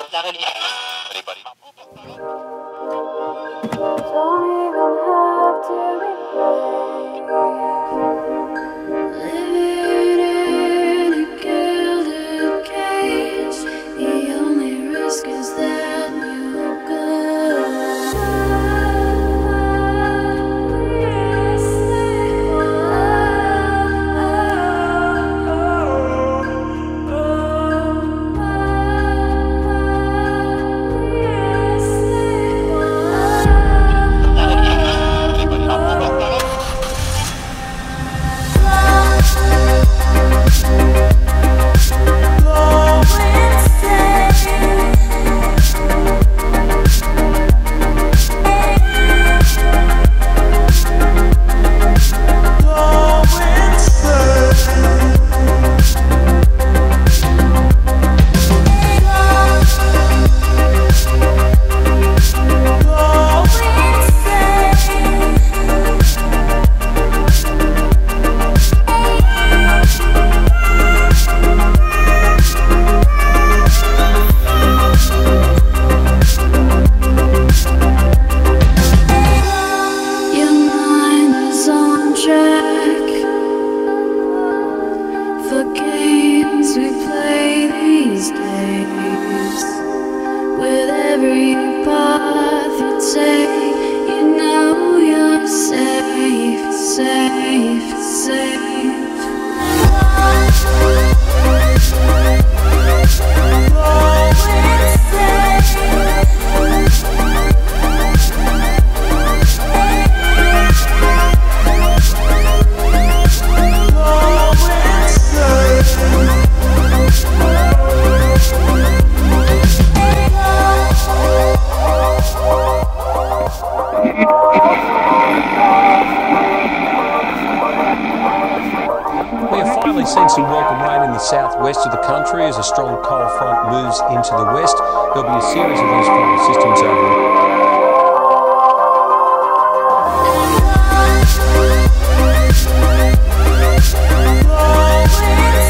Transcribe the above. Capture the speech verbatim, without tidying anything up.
la religion. Anybody? Don't even have to be brave. Living in a gilded cage, the only risk is that you go. Yes, they for games we play these days. With every path you take, you know you're safe, safe, safe. We have finally seen some welcome rain in the southwest of the country as a strong cold front moves into the west. There'll be a series of these frontal systems over.